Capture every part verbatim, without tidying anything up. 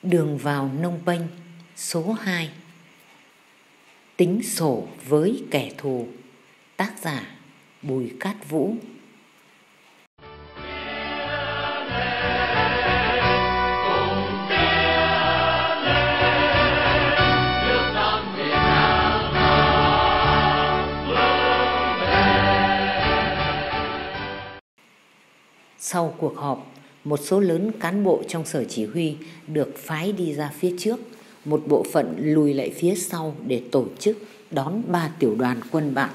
Đường vào Nông Penh số hai. Tính sổ với kẻ thù. Tác giả Bùi Cát Vũ. Sau cuộc họp, một số lớn cán bộ trong sở chỉ huy được phái đi ra phía trước, một bộ phận lùi lại phía sau để tổ chức đón ba tiểu đoàn quân bạn.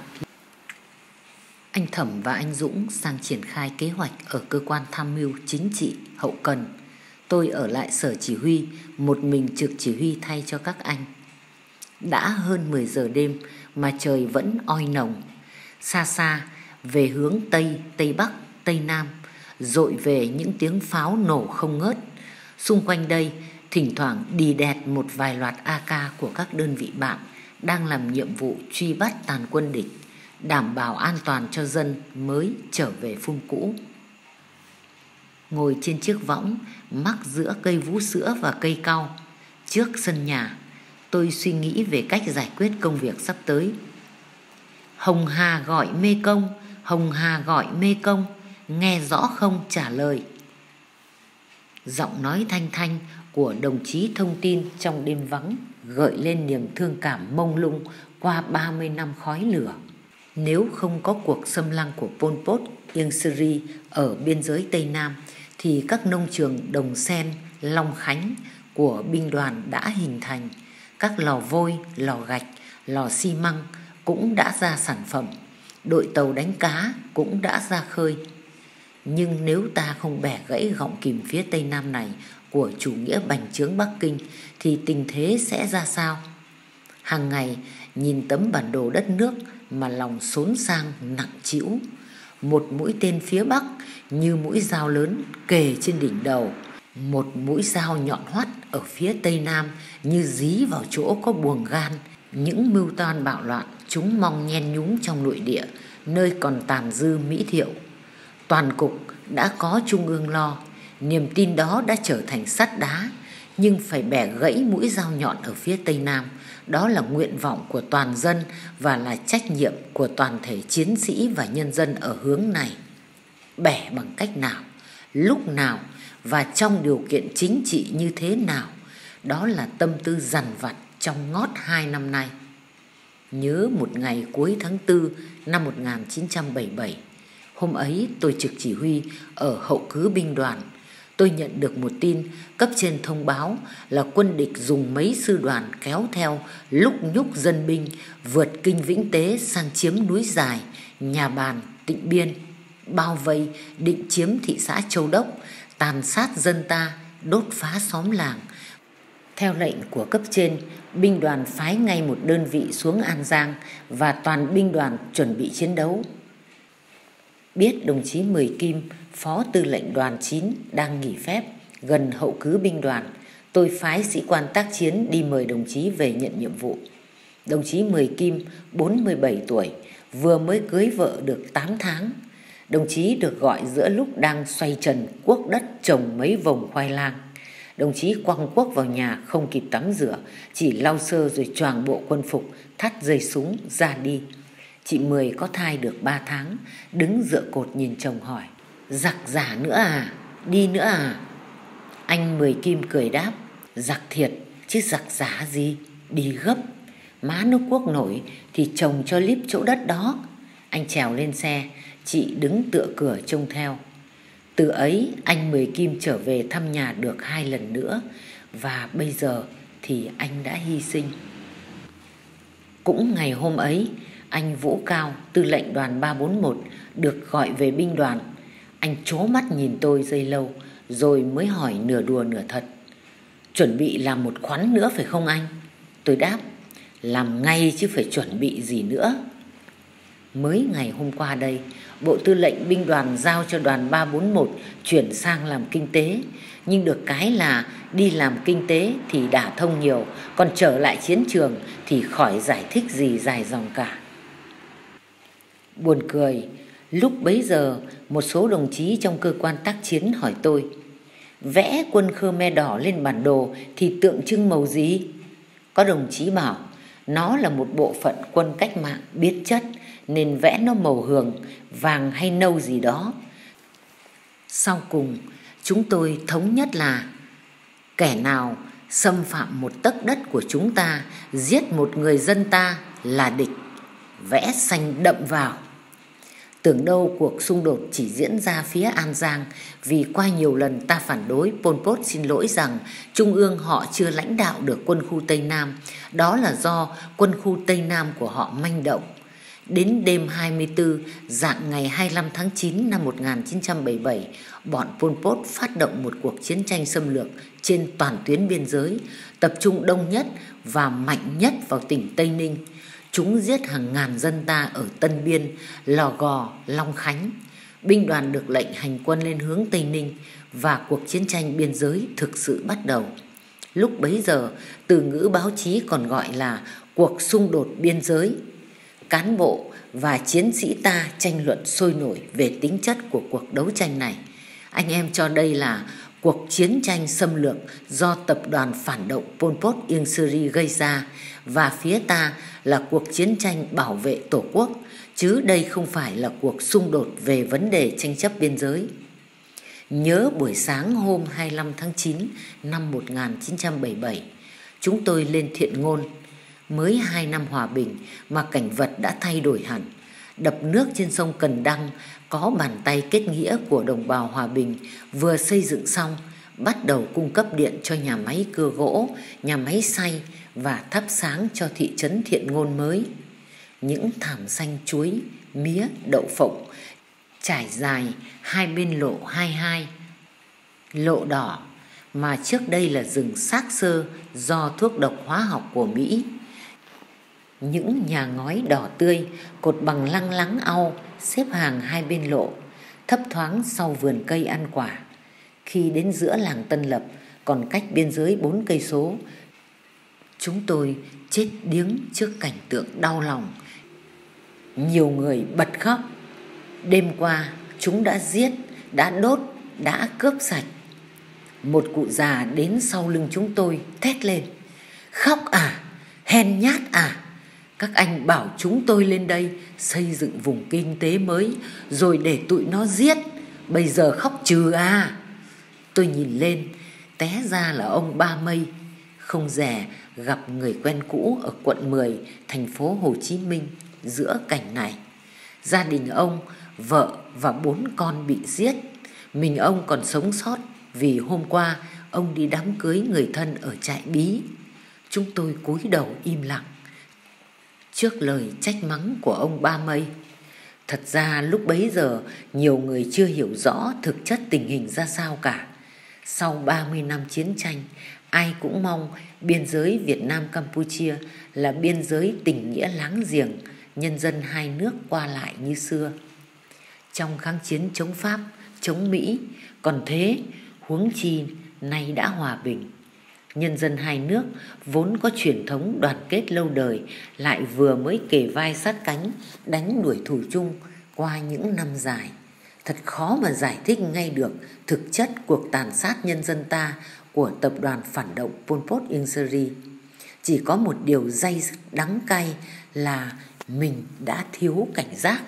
Anh Thẩm và anh Dũng sang triển khai kế hoạch ở cơ quan tham mưu chính trị hậu cần. Tôi ở lại sở chỉ huy, một mình trực chỉ huy thay cho các anh. Đã hơn mười giờ đêm mà trời vẫn oi nồng. Xa xa, về hướng Tây, Tây Bắc, Tây Nam, dội về những tiếng pháo nổ không ngớt. Xung quanh đây thỉnh thoảng đì đẹt một vài loạt a ca của các đơn vị bạn đang làm nhiệm vụ truy bắt tàn quân địch, đảm bảo an toàn cho dân mới trở về phun cũ. Ngồi trên chiếc võng mắc giữa cây vú sữa và cây cau trước sân nhà, tôi suy nghĩ về cách giải quyết công việc sắp tới. Hồng Hà gọi Mê Công, Hồng Hà gọi Mê Công, nghe rõ không trả lời. Giọng nói thanh thanh của đồng chí thông tin trong đêm vắng gợi lên niềm thương cảm mông lung qua ba mươi năm khói lửa. Nếu không có cuộc xâm lăng của Pol Pot, Ieng Seri ở biên giới Tây Nam, thì các nông trường Đồng Sen, Long Khánh của binh đoàn đã hình thành. Các lò vôi, lò gạch, lò xi măng cũng đã ra sản phẩm. Đội tàu đánh cá cũng đã ra khơi. Nhưng nếu ta không bẻ gãy gọng kìm phía Tây Nam này của chủ nghĩa bành trướng Bắc Kinh thì tình thế sẽ ra sao? Hàng ngày nhìn tấm bản đồ đất nước mà lòng xốn sang nặng trĩu. Một mũi tên phía Bắc như mũi dao lớn kề trên đỉnh đầu. Một mũi dao nhọn hoắt ở phía Tây Nam như dí vào chỗ có buồng gan. Những mưu toan bạo loạn chúng mong nhen nhúm trong nội địa, nơi còn tàn dư mỹ thiệu. Toàn cục đã có trung ương lo, niềm tin đó đã trở thành sắt đá, nhưng phải bẻ gãy mũi dao nhọn ở phía Tây Nam. Đó là nguyện vọng của toàn dân và là trách nhiệm của toàn thể chiến sĩ và nhân dân ở hướng này. Bẻ bằng cách nào, lúc nào và trong điều kiện chính trị như thế nào, đó là tâm tư dằn vặt trong ngót hai năm nay. Nhớ một ngày cuối tháng tư năm một nghìn chín trăm bảy mươi bảy, hôm ấy tôi trực chỉ huy ở hậu cứ binh đoàn. Tôi nhận được một tin cấp trên thông báo là quân địch dùng mấy sư đoàn kéo theo lúc nhúc dân binh vượt kinh Vĩnh Tế sang chiếm núi Dài, Nhà Bàn, Tịnh Biên, bao vây định chiếm thị xã Châu Đốc, tàn sát dân ta, đốt phá xóm làng. Theo lệnh của cấp trên, binh đoàn phái ngay một đơn vị xuống An Giang và toàn binh đoàn chuẩn bị chiến đấu. Biết đồng chí Mười Kim, phó tư lệnh đoàn chín đang nghỉ phép gần hậu cứ binh đoàn, tôi phái sĩ quan tác chiến đi mời đồng chí về nhận nhiệm vụ. Đồng chí Mười Kim, bốn mươi bảy tuổi, vừa mới cưới vợ được tám tháng. Đồng chí được gọi giữa lúc đang xoay trần cuốc đất trồng mấy vòng khoai lang. Đồng chí quăng cuốc vào nhà không kịp tắm rửa, chỉ lau sơ rồi choàng bộ quân phục, thắt dây súng ra đi. Chị Mười có thai được ba tháng, đứng dựa cột nhìn chồng hỏi: "Giặc giả nữa à? Đi nữa à?" Anh Mười Kim cười đáp: "Giặc thiệt, chứ giặc giả gì, đi gấp. Má nó cuốc nổi thì chồng cho líp chỗ đất đó." Anh trèo lên xe, chị đứng tựa cửa trông theo. Từ ấy anh Mười Kim trở về thăm nhà được hai lần nữa, và bây giờ thì anh đã hy sinh. Cũng ngày hôm ấy, anh Vũ Cao, tư lệnh đoàn ba bốn một, được gọi về binh đoàn. Anh trố mắt nhìn tôi giây lâu, rồi mới hỏi nửa đùa nửa thật: "Chuẩn bị làm một khoắn nữa phải không anh?" Tôi đáp: "Làm ngay chứ phải chuẩn bị gì nữa." Mới ngày hôm qua đây, Bộ Tư lệnh binh đoàn giao cho đoàn ba bốn một chuyển sang làm kinh tế. Nhưng được cái là đi làm kinh tế thì đả thông nhiều, còn trở lại chiến trường thì khỏi giải thích gì dài dòng cả. Buồn cười, lúc bấy giờ một số đồng chí trong cơ quan tác chiến hỏi tôi: Vẽ quân Khmer đỏ lên bản đồ thì tượng trưng màu gì? Có đồng chí bảo nó là một bộ phận quân cách mạng biết chất nên vẽ nó màu hường, vàng hay nâu gì đó. Sau cùng chúng tôi thống nhất là kẻ nào xâm phạm một tấc đất của chúng ta, giết một người dân ta là địch, vẽ xanh đậm vào. Tưởng đâu cuộc xung đột chỉ diễn ra phía An Giang, vì qua nhiều lần ta phản đối, Pol Pot xin lỗi rằng Trung ương họ chưa lãnh đạo được quân khu Tây Nam. Đó là do quân khu Tây Nam của họ manh động. Đến đêm hai mươi tư, rạng ngày hai mươi lăm tháng chín năm một nghìn chín trăm bảy mươi bảy, bọn Pol Pot phát động một cuộc chiến tranh xâm lược trên toàn tuyến biên giới, tập trung đông nhất và mạnh nhất vào tỉnh Tây Ninh. Chúng giết hàng ngàn dân ta ở Tân Biên, Lò Gò, Long Khánh. Binh đoàn được lệnh hành quân lên hướng Tây Ninh và cuộc chiến tranh biên giới thực sự bắt đầu. Lúc bấy giờ, từ ngữ báo chí còn gọi là cuộc xung đột biên giới. Cán bộ và chiến sĩ ta tranh luận sôi nổi về tính chất của cuộc đấu tranh này. Anh em cho đây là cuộc chiến tranh xâm lược do tập đoàn phản động Pol Pot Ieng Seri gây ra, và phía ta là cuộc chiến tranh bảo vệ Tổ quốc, chứ đây không phải là cuộc xung đột về vấn đề tranh chấp biên giới. Nhớ buổi sáng hôm hai mươi lăm tháng chín năm một nghìn chín trăm bảy mươi bảy, chúng tôi lên Thiện Ngôn. Mới hai năm hòa bình mà cảnh vật đã thay đổi hẳn. Đập nước trên sông Cần Đăng có bàn tay kết nghĩa của đồng bào Hòa Bình vừa xây dựng xong, bắt đầu cung cấp điện cho nhà máy cưa gỗ, nhà máy xay và thắp sáng cho thị trấn Thiện Ngôn mới. Những thảm xanh chuối, mía, đậu phộng trải dài hai bên lộ hai mươi hai. Lộ đỏ mà trước đây là rừng xác xơ do thuốc độc hóa học của Mỹ. Những nhà ngói đỏ tươi, cột bằng lăng láng au xếp hàng hai bên lộ, thấp thoáng sau vườn cây ăn quả. Khi đến giữa làng Tân Lập, còn cách biên giới bốn cây số, chúng tôi chết điếng trước cảnh tượng đau lòng. Nhiều người bật khóc. Đêm qua chúng đã giết, đã đốt, đã cướp sạch. Một cụ già đến sau lưng chúng tôi thét lên: khóc à, hèn nhát à, các anh bảo chúng tôi lên đây xây dựng vùng kinh tế mới rồi để tụi nó giết, bây giờ khóc trừ à. Tôi nhìn lên, té ra là ông Ba Mây. Không dè gặp người quen cũ ở quận mười, thành phố Hồ Chí Minh. Giữa cảnh này, gia đình ông, vợ và bốn con bị giết. Mình ông còn sống sót vì hôm qua ông đi đám cưới người thân ở Trại Bí. Chúng tôi cúi đầu im lặng trước lời trách mắng của ông Ba Mây. Thật ra lúc bấy giờ nhiều người chưa hiểu rõ thực chất tình hình ra sao cả. Sau ba mươi năm chiến tranh, ai cũng mong biên giới Việt Nam Campuchia là biên giới tình nghĩa láng giềng, nhân dân hai nước qua lại như xưa. Trong kháng chiến chống Pháp, chống Mỹ, còn thế, huống chi nay đã hòa bình. Nhân dân hai nước vốn có truyền thống đoàn kết lâu đời, lại vừa mới kề vai sát cánh đánh đuổi thù chung qua những năm dài. Thật khó mà giải thích ngay được thực chất cuộc tàn sát nhân dân ta của tập đoàn phản động Pol Pot Ieng Seri. Chỉ có một điều day dứt đắng cay là mình đã thiếu cảnh giác.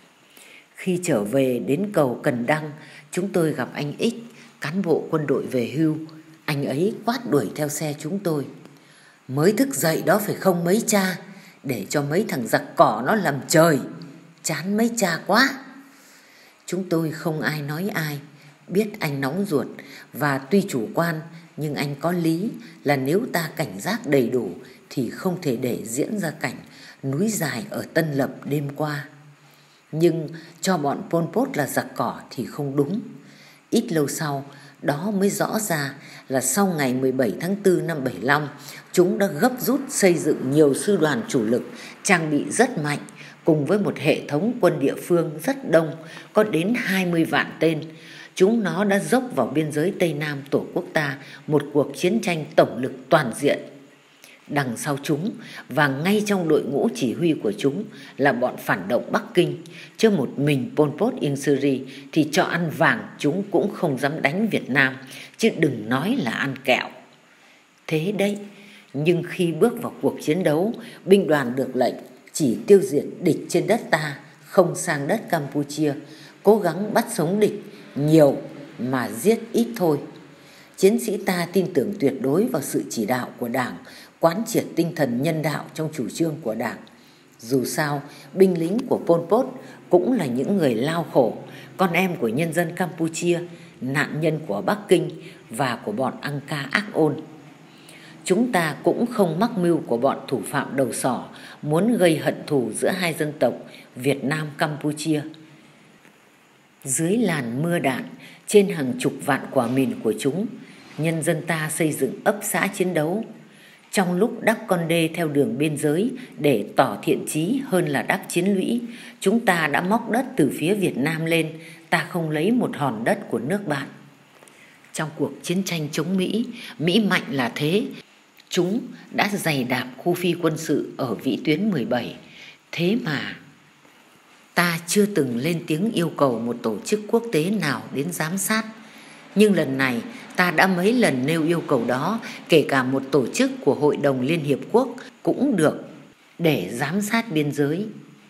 Khi trở về đến cầu Cần Đăng, chúng tôi gặp anh X, cán bộ quân đội về hưu. Anh ấy quát đuổi theo xe chúng tôi: mới thức dậy đó phải không mấy cha, để cho mấy thằng giặc cỏ nó làm trời, chán mấy cha quá. Chúng tôi không ai nói ai, biết anh nóng ruột và tuy chủ quan nhưng anh có lý là nếu ta cảnh giác đầy đủ thì không thể để diễn ra cảnh núi dài ở Tân Lập đêm qua. Nhưng cho bọn Pol Pot là giặc cỏ thì không đúng. Ít lâu sau đó mới rõ ra là sau ngày mười bảy tháng tư năm bảy mươi lăm, chúng đã gấp rút xây dựng nhiều sư đoàn chủ lực, trang bị rất mạnh, cùng với một hệ thống quân địa phương rất đông, có đến hai mươi vạn tên. Chúng nó đã dốc vào biên giới Tây Nam Tổ quốc ta một cuộc chiến tranh tổng lực toàn diện. Đằng sau chúng và ngay trong đội ngũ chỉ huy của chúng là bọn phản động Bắc Kinh, chứ một mình Pol Pot Ieng Seri thì cho ăn vàng chúng cũng không dám đánh Việt Nam, chứ đừng nói là ăn kẹo. Thế đấy, nhưng khi bước vào cuộc chiến đấu, binh đoàn được lệnh chỉ tiêu diệt địch trên đất ta, không sang đất Campuchia, cố gắng bắt sống địch nhiều mà giết ít thôi. Chiến sĩ ta tin tưởng tuyệt đối vào sự chỉ đạo của Đảng, quán triệt tinh thần nhân đạo trong chủ trương của Đảng. Dù sao, binh lính của Pol Pot cũng là những người lao khổ, con em của nhân dân Campuchia, nạn nhân của Bắc Kinh và của bọn Angka ác ôn. Chúng ta cũng không mắc mưu của bọn thủ phạm đầu sỏ muốn gây hận thù giữa hai dân tộc Việt Nam Campuchia. Dưới làn mưa đạn, trên hàng chục vạn quả mìn của chúng, nhân dân ta xây dựng ấp xã chiến đấu. Trong lúc đắp con đê theo đường biên giới để tỏ thiện chí hơn là đắp chiến lũy, chúng ta đã móc đất từ phía Việt Nam lên, ta không lấy một hòn đất của nước bạn. Trong cuộc chiến tranh chống Mỹ, Mỹ mạnh là thế, chúng đã giày đạp khu phi quân sự ở vĩ tuyến mười bảy. Thế mà ta chưa từng lên tiếng yêu cầu một tổ chức quốc tế nào đến giám sát. Nhưng lần này ta đã mấy lần nêu yêu cầu đó, kể cả một tổ chức của Hội đồng Liên Hiệp Quốc cũng được, để giám sát biên giới.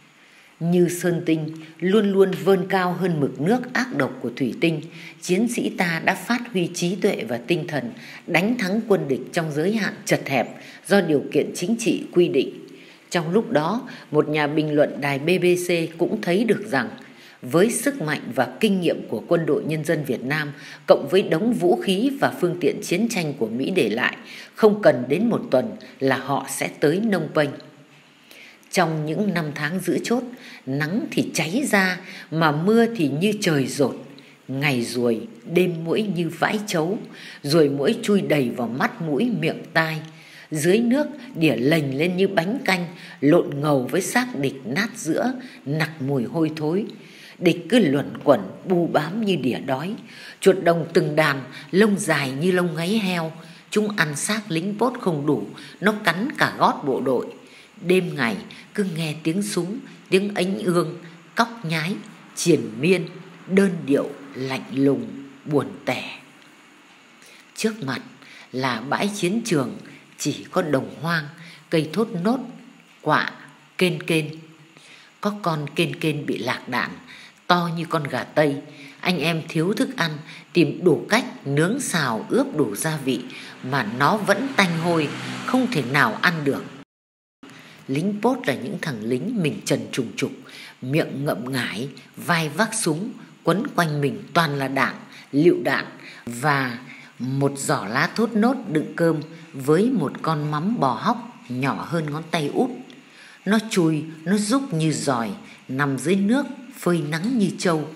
Như sơn tinh luôn luôn vươn cao hơn mực nước ác độc của thủy tinh, chiến sĩ ta đã phát huy trí tuệ và tinh thần đánh thắng quân địch trong giới hạn chật hẹp do điều kiện chính trị quy định. Trong lúc đó, một nhà bình luận đài B B C cũng thấy được rằng với sức mạnh và kinh nghiệm của quân đội nhân dân Việt Nam cộng với đống vũ khí và phương tiện chiến tranh của Mỹ để lại, không cần đến một tuần là họ sẽ tới Phnom Penh. Trong những năm tháng giữ chốt, nắng thì cháy ra mà mưa thì như trời dột. Ngày ruồi, đêm muỗi như vãi trấu, ruồi muỗi chui đầy vào mắt mũi miệng tai. Dưới nước đỉa lềnh lên như bánh canh, lộn ngầu với xác địch nát giữa, nặc mùi hôi thối. Địch cứ luẩn quẩn bu bám như đỉa đói. Chuột đồng từng đàn, lông dài như lông gáy heo. Chúng ăn xác lính Pốt không đủ, nó cắn cả gót bộ đội. Đêm ngày cứ nghe tiếng súng, tiếng ánh ương, cóc nhái, triền miên, đơn điệu, lạnh lùng, buồn tẻ. Trước mặt là bãi chiến trường, chỉ có đồng hoang, cây thốt nốt, quạ, kên kên. Có con kên kên bị lạc đạn, to như con gà Tây. Anh em thiếu thức ăn, tìm đủ cách nướng xào ướp đủ gia vị mà nó vẫn tanh hôi, không thể nào ăn được. Lính Pốt là những thằng lính mình trần trùng trục, miệng ngậm ngải, vai vác súng, quấn quanh mình toàn là đạn, lựu đạn và một giỏ lá thốt nốt đựng cơm với một con mắm bò hóc nhỏ hơn ngón tay út. Nó chui, nó rúc như giòi, nằm dưới nước, phơi nắng như trâu.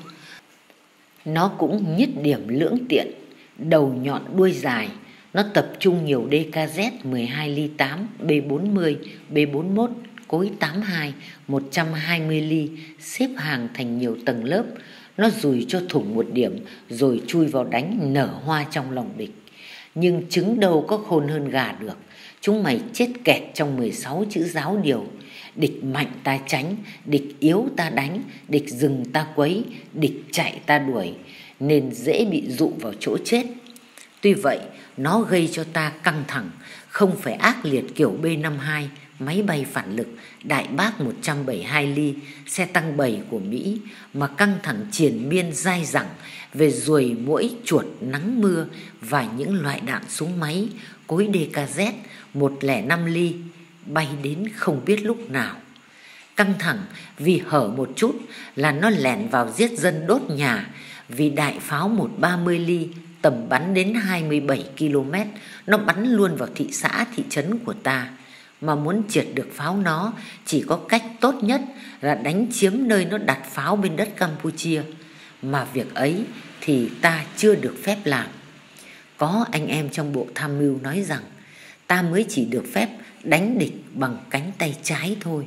Nó cũng nhất điểm lưỡng tiện, đầu nhọn đuôi dài. Nó tập trung nhiều đê ca Z mười hai ly tám, B bốn mươi, B bốn mốt, cối tám hai, một trăm hai mươi ly, xếp hàng thành nhiều tầng lớp. Nó dùi cho thủng một điểm rồi chui vào đánh nở hoa trong lòng địch. Nhưng trứng đâu có khôn hơn gà được. Chúng mày chết kẹt trong mười sáu chữ giáo điều. Địch mạnh ta tránh, địch yếu ta đánh, địch dừng ta quấy, địch chạy ta đuổi, nên dễ bị dụ vào chỗ chết. Tuy vậy, nó gây cho ta căng thẳng, không phải ác liệt kiểu B năm mươi hai, máy bay phản lực, đại bác một trăm bảy mươi hai ly, xe tăng bảy của Mỹ, mà căng thẳng triền miên dai dẳng về ruồi muỗi chuột nắng mưa và những loại đạn súng máy, cối đê ca Z một không năm ly, bay đến không biết lúc nào. Căng thẳng vì hở một chút là nó lẻn vào giết dân đốt nhà, vì đại pháo một ba mươi ly tầm bắn đến hai mươi bảy ki lô mét, nó bắn luôn vào thị xã thị trấn của ta. Mà muốn triệt được pháo nó chỉ có cách tốt nhất là đánh chiếm nơi nó đặt pháo bên đất Campuchia. Mà việc ấy thì ta chưa được phép làm. Có anh em trong bộ tham mưu nói rằng ta mới chỉ được phép đánh địch bằng cánh tay trái thôi.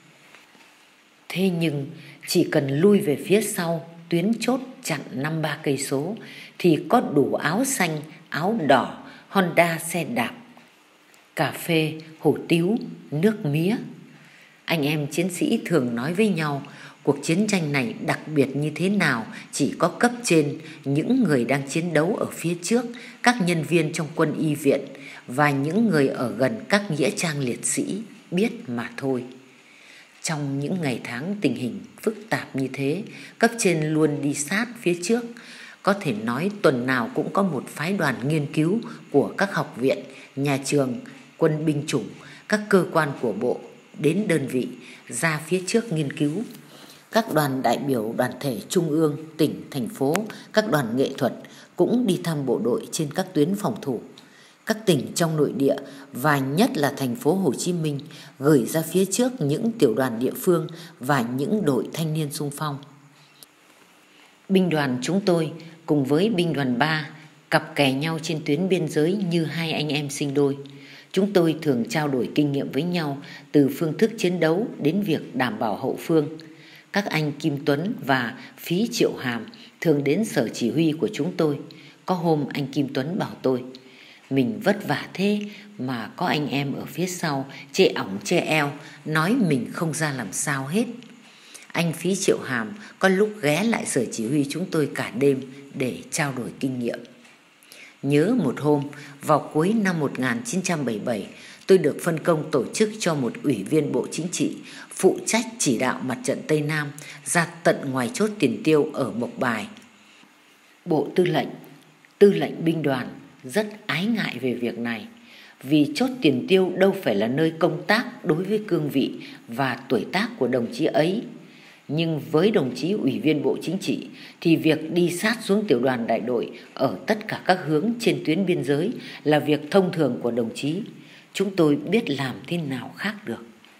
Thế nhưng chỉ cần lui về phía sau tuyến chốt chặn năm ba cây số thì có đủ áo xanh, áo đỏ, Honda xe đạp, cà phê, hủ tiếu, nước mía. Anh em chiến sĩ thường nói với nhau cuộc chiến tranh này đặc biệt như thế nào chỉ có cấp trên, những người đang chiến đấu ở phía trước, các nhân viên trong quân y viện và những người ở gần các nghĩa trang liệt sĩ biết mà thôi. Trong những ngày tháng tình hình phức tạp như thế, cấp trên luôn đi sát phía trước. Có thể nói tuần nào cũng có một phái đoàn nghiên cứu của các học viện, nhà trường, quân binh chủng, các cơ quan của bộ đến đơn vị ra phía trước nghiên cứu. Các đoàn đại biểu đoàn thể trung ương, tỉnh, thành phố, các đoàn nghệ thuật cũng đi thăm bộ đội trên các tuyến phòng thủ. Các tỉnh trong nội địa và nhất là thành phố Hồ Chí Minh gửi ra phía trước những tiểu đoàn địa phương và những đội thanh niên xung phong. Binh đoàn chúng tôi cùng với binh đoàn ba cặp kè nhau trên tuyến biên giới như hai anh em sinh đôi. Chúng tôi thường trao đổi kinh nghiệm với nhau từ phương thức chiến đấu đến việc đảm bảo hậu phương. Các anh Kim Tuấn và Phí Triệu Hàm thường đến sở chỉ huy của chúng tôi. Có hôm anh Kim Tuấn bảo tôi: mình vất vả thế mà có anh em ở phía sau chê ỏng chê eo, nói mình không ra làm sao hết. Anh Phí Triệu Hàm có lúc ghé lại sở chỉ huy chúng tôi cả đêm để trao đổi kinh nghiệm. Nhớ một hôm vào cuối năm một nghìn chín trăm bảy mươi bảy, tôi được phân công tổ chức cho một ủy viên Bộ Chính trị phụ trách chỉ đạo mặt trận Tây Nam ra tận ngoài chốt Tiền Tiêu ở Mộc Bài. Bộ Tư lệnh, Tư lệnh binh đoàn rất ái ngại về việc này, vì chốt Tiền Tiêu đâu phải là nơi công tác đối với cương vị và tuổi tác của đồng chí ấy. Nhưng với đồng chí ủy viên Bộ Chính trị thì việc đi sát xuống tiểu đoàn đại đội ở tất cả các hướng trên tuyến biên giới là việc thông thường của đồng chí. Chúng tôi biết làm thế nào khác được.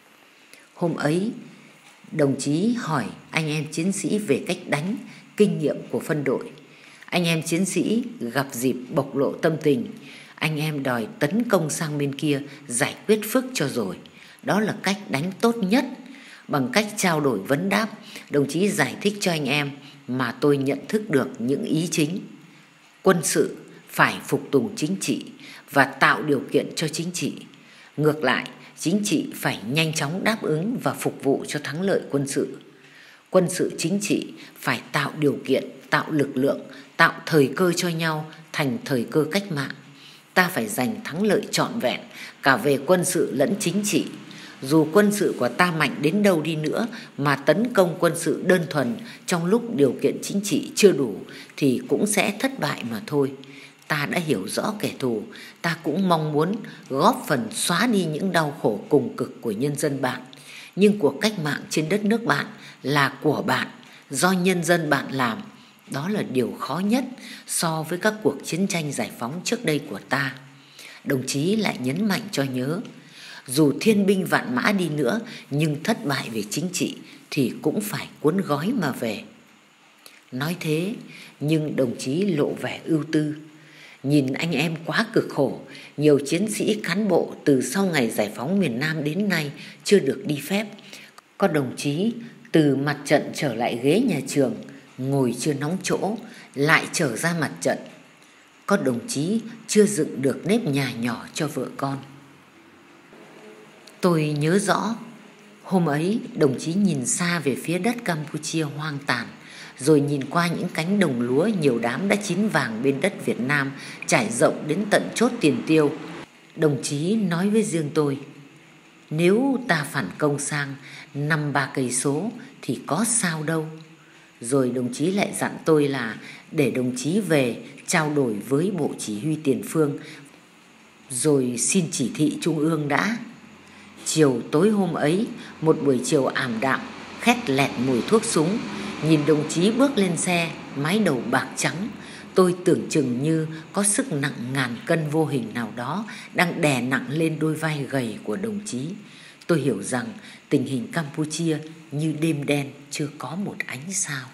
Hôm ấy, đồng chí hỏi anh em chiến sĩ về cách đánh, kinh nghiệm của phân đội. Anh em chiến sĩ gặp dịp bộc lộ tâm tình. Anh em đòi tấn công sang bên kia, giải quyết phức cho rồi. Đó là cách đánh tốt nhất. Bằng cách trao đổi vấn đáp, đồng chí giải thích cho anh em mà tôi nhận thức được những ý chính. Quân sự phải phục tùng chính trị và tạo điều kiện cho chính trị. Ngược lại, chính trị phải nhanh chóng đáp ứng và phục vụ cho thắng lợi quân sự. Quân sự chính trị phải tạo điều kiện, tạo lực lượng, tạo thời cơ cho nhau thành thời cơ cách mạng. Ta phải giành thắng lợi trọn vẹn cả về quân sự lẫn chính trị. Dù quân sự của ta mạnh đến đâu đi nữa mà tấn công quân sự đơn thuần trong lúc điều kiện chính trị chưa đủ thì cũng sẽ thất bại mà thôi. Ta đã hiểu rõ kẻ thù, ta cũng mong muốn góp phần xóa đi những đau khổ cùng cực của nhân dân bạn. Nhưng cuộc cách mạng trên đất nước bạn là của bạn, do nhân dân bạn làm. Đó là điều khó nhất so với các cuộc chiến tranh giải phóng trước đây của ta. Đồng chí lại nhấn mạnh cho nhớ, dù thiên binh vạn mã đi nữa nhưng thất bại về chính trị thì cũng phải cuốn gói mà về. Nói thế nhưng đồng chí lộ vẻ ưu tư. Nhìn anh em quá cực khổ, nhiều chiến sĩ cán bộ từ sau ngày giải phóng miền Nam đến nay chưa được đi phép. Có đồng chí từ mặt trận trở lại ghế nhà trường, ngồi chưa nóng chỗ, lại trở ra mặt trận. Có đồng chí chưa dựng được nếp nhà nhỏ cho vợ con. Tôi nhớ rõ, hôm ấy đồng chí nhìn xa về phía đất Campuchia hoang tàn, rồi nhìn qua những cánh đồng lúa nhiều đám đã chín vàng bên đất Việt Nam trải rộng đến tận chốt Tiền Tiêu. Đồng chí nói với riêng tôi, nếu ta phản công sang năm ba cây số thì có sao đâu. Rồi đồng chí lại dặn tôi là để đồng chí về trao đổi với Bộ Chỉ huy Tiền phương, rồi xin chỉ thị Trung ương đã. Chiều tối hôm ấy, một buổi chiều ảm đạm, khét lẹt mùi thuốc súng, nhìn đồng chí bước lên xe, mái đầu bạc trắng, tôi tưởng chừng như có sức nặng ngàn cân vô hình nào đó đang đè nặng lên đôi vai gầy của đồng chí. Tôi hiểu rằng tình hình Campuchia như đêm đen chưa có một ánh sao.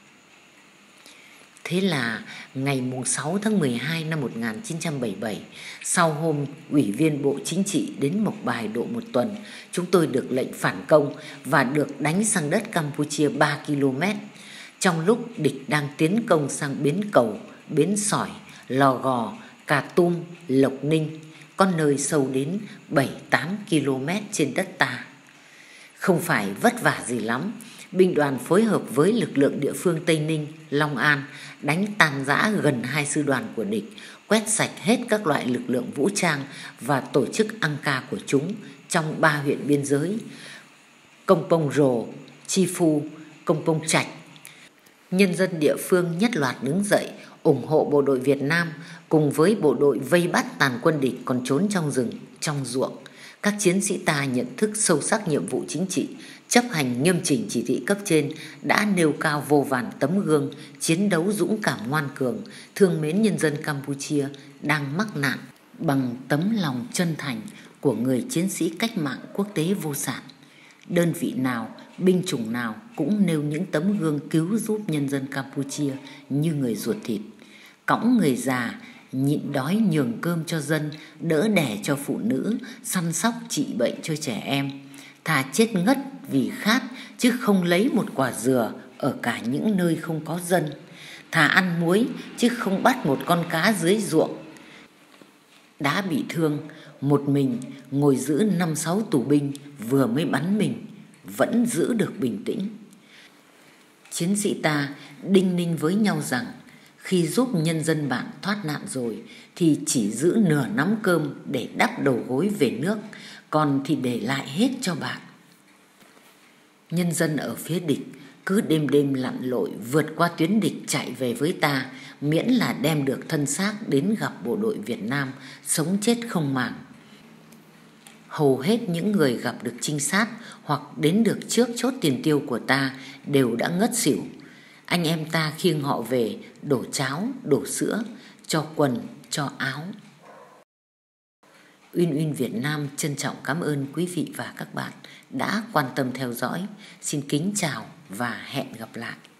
Thế là ngày sáu tháng mười hai năm một nghìn chín trăm bảy mươi bảy, sau hôm Ủy viên Bộ Chính trị đến Mộc Bài độ một tuần, chúng tôi được lệnh phản công và được đánh sang đất Campuchia ba ki lô mét. Trong lúc địch đang tiến công sang Bến Cầu, Bến Sỏi, Lò Gò, Cà Tum, Lộc Ninh, có nơi sâu đến bảy tám ki lô mét trên đất ta. Không phải vất vả gì lắm, binh đoàn phối hợp với lực lượng địa phương Tây Ninh, Long An đánh tan rã gần hai sư đoàn của địch, quét sạch hết các loại lực lượng vũ trang và tổ chức ăn ca của chúng trong ba huyện biên giới Công Pông Rồ, Chi Phu, Công Pông Trạch. Nhân dân địa phương nhất loạt đứng dậy ủng hộ bộ đội Việt Nam cùng với bộ đội vây bắt tàn quân địch còn trốn trong rừng, trong ruộng. Các chiến sĩ ta nhận thức sâu sắc nhiệm vụ chính trị, chấp hành nghiêm chỉnh chỉ thị cấp trên, đã nêu cao vô vàn tấm gương chiến đấu dũng cảm ngoan cường, thương mến nhân dân Campuchia đang mắc nạn bằng tấm lòng chân thành của người chiến sĩ cách mạng quốc tế vô sản. Đơn vị nào, binh chủng nào cũng nêu những tấm gương cứu giúp nhân dân Campuchia như người ruột thịt, cõng người già, nhịn đói nhường cơm cho dân, đỡ đẻ cho phụ nữ, săn sóc trị bệnh cho trẻ em, thà chết ngất vì khát chứ không lấy một quả dừa ở cả những nơi không có dân, thà ăn muối chứ không bắt một con cá dưới ruộng. Đã bị thương, một mình ngồi giữ năm sáu tù binh vừa mới bắn mình, vẫn giữ được bình tĩnh. Chiến sĩ ta đinh ninh với nhau rằng khi giúp nhân dân bạn thoát nạn rồi thì chỉ giữ nửa nắm cơm để đắp đầu gối về nước, còn thì để lại hết cho bạn. Nhân dân ở phía địch cứ đêm đêm lặn lội vượt qua tuyến địch chạy về với ta, miễn là đem được thân xác đến gặp bộ đội Việt Nam, sống chết không màng. Hầu hết những người gặp được trinh sát hoặc đến được trước chốt tiền tiêu của ta đều đã ngất xỉu. Anh em ta khiêng họ về, đổ cháo, đổ sữa, cho quần, cho áo. Uyên Uyên Việt Nam trân trọng cảm ơn quý vị và các bạn đã quan tâm theo dõi. Xin kính chào và hẹn gặp lại.